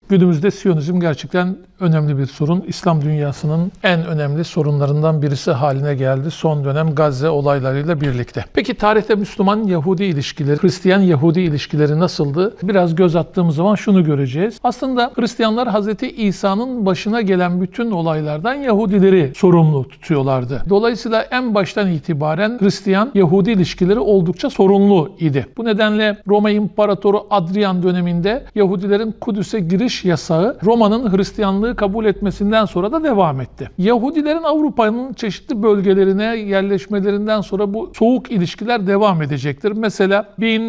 Günümüzde Siyonizm gerçekten önemli bir sorun. İslam dünyasının en önemli sorunlarından birisi haline geldi son dönem Gazze olaylarıyla birlikte. Peki tarihte Müslüman-Yahudi ilişkileri, Hristiyan-Yahudi ilişkileri nasıldı? Biraz göz attığımız zaman şunu göreceğiz. Aslında Hristiyanlar Hz. İsa'nın başına gelen bütün olaylardan Yahudileri sorumlu tutuyorlardı. Dolayısıyla en baştan itibaren Hristiyan-Yahudi ilişkileri oldukça sorunlu idi. Bu nedenle Roma İmparatoru Adrian döneminde Yahudilerin Kudüs'e giriş yasağı Roma'nın Hristiyanlığı kabul etmesinden sonra da devam etti. Yahudilerin Avrupa'nın çeşitli bölgelerine yerleşmelerinden sonra bu soğuk ilişkiler devam edecektir. Mesela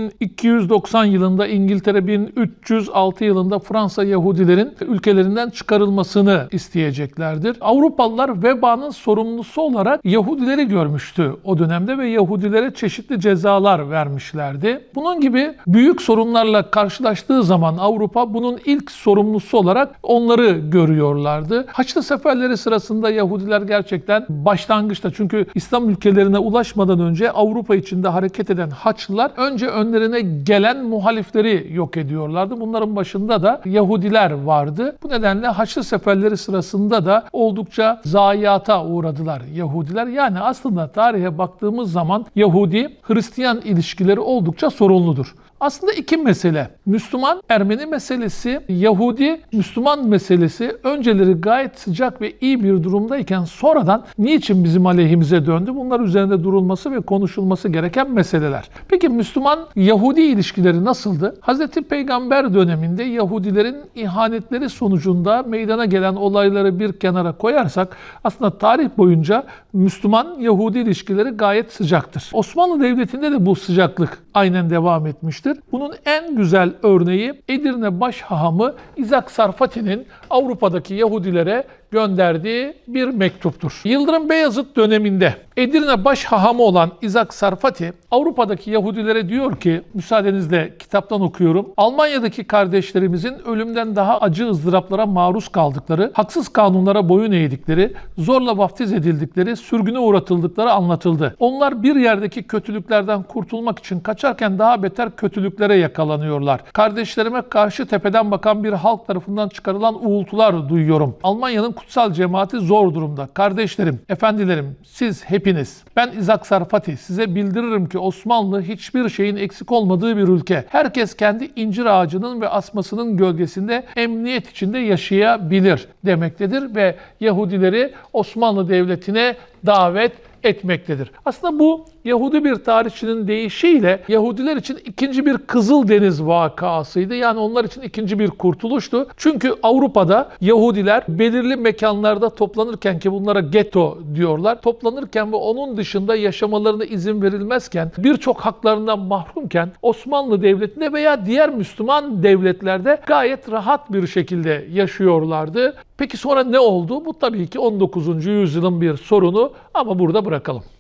1290 yılında İngiltere, 1306 yılında Fransa Yahudilerin ülkelerinden çıkarılmasını isteyeceklerdir. Avrupalılar vebanın sorumlusu olarak Yahudileri görmüştü o dönemde ve Yahudilere çeşitli cezalar vermişlerdi. Bunun gibi büyük sorunlarla karşılaştığı zaman Avrupa bunun ilk sorumlusu olarak onları görüyorlardı. Haçlı seferleri sırasında Yahudiler gerçekten başlangıçta, çünkü İslam ülkelerine ulaşmadan önce Avrupa içinde hareket eden Haçlılar önce önlerine gelen muhalifleri yok ediyorlardı. Bunların başında da Yahudiler vardı. Bu nedenle Haçlı seferleri sırasında da oldukça zayiata uğradılar Yahudiler. Yani aslında tarihe baktığımız zaman Yahudi-Hristiyan ilişkileri oldukça sorunludur. Aslında iki mesele. Müslüman-Ermeni meselesi, Yahudi-Müslüman meselesi önceleri gayet sıcak ve iyi bir durumdayken sonradan niçin bizim aleyhimize döndü? Bunlar üzerinde durulması ve konuşulması gereken meseleler. Peki Müslüman-Yahudi ilişkileri nasıldı? Hz. Peygamber döneminde Yahudilerin ihanetleri sonucunda meydana gelen olayları bir kenara koyarsak aslında tarih boyunca Müslüman-Yahudi ilişkileri gayet sıcaktır. Osmanlı Devleti'nde de bu sıcaklık aynen devam etmiştir. Bunun en güzel örneği Edirne Başhahamı İzak Sarfati'nin Avrupa'daki Yahudilere gönderdiği bir mektuptur. Yıldırım Beyazıt döneminde Edirne Başhahamı olan İzak Sarfati Avrupa'daki Yahudilere diyor ki, müsaadenizle kitaptan okuyorum. Almanya'daki kardeşlerimizin ölümden daha acı ızdıraplara maruz kaldıkları, haksız kanunlara boyun eğdikleri, zorla vaftiz edildikleri, sürgüne uğratıldıkları anlatıldı. Onlar bir yerdeki kötülüklerden kurtulmak için kaçarken daha beter kötülüklere yakalanıyorlar. Kardeşlerime karşı tepeden bakan bir halk tarafından çıkarılan uğultular duyuyorum. Almanya'nın kutsal cemaati zor durumda. Kardeşlerim, efendilerim, siz hepiniz. Ben İzak Sarfati size bildiririm ki Osmanlı hiçbir şeyin eksik olmadığı bir ülke. Herkes kendi incir ağacının ve asmasının gölgesinde emniyet içinde yaşayabilir demektedir ve Yahudileri Osmanlı Devleti'ne davet etmektedir. Aslında bu Yahudi bir tarihçinin deyişiyle Yahudiler için ikinci bir Kızıldeniz vakasıydı. Yani onlar için ikinci bir kurtuluştu. Çünkü Avrupa'da Yahudiler belirli mekanlarda toplanırken, ki bunlara getto diyorlar, toplanırken ve onun dışında yaşamalarına izin verilmezken, birçok haklarından mahrumken Osmanlı Devleti'nde veya diğer Müslüman devletlerde gayet rahat bir şekilde yaşıyorlardı. Peki sonra ne oldu? Bu tabii ki 19. yüzyılın bir sorunu ama burada bırakalım.